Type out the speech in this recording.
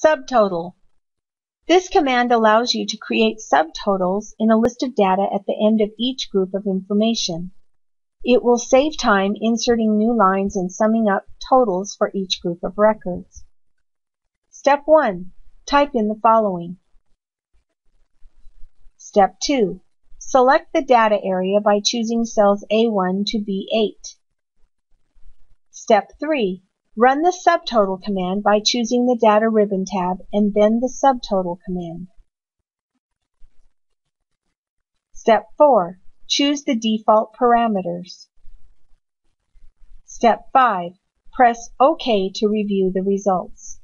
Subtotal. This command allows you to create subtotals in a list of data at the end of each group of information. It will save time inserting new lines and summing up totals for each group of records. Step 1. Type in the following. Step 2. Select the data area by choosing cells A1 to B8. Step 3. Run the subtotal command by choosing the Data ribbon tab and then the subtotal command. Step 4. Choose the default parameters. Step 5. Press OK to review the results.